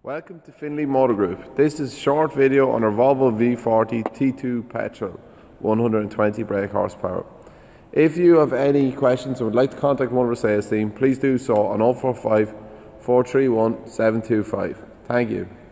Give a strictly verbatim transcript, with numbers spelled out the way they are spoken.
Welcome to Finlay Motor Group. This is a short video on our Volvo V forty T two petrol, one hundred twenty brake horsepower. If you have any questions or would like to contact one of our sales team, please do so on oh four five, four three one, seven two five. Thank you.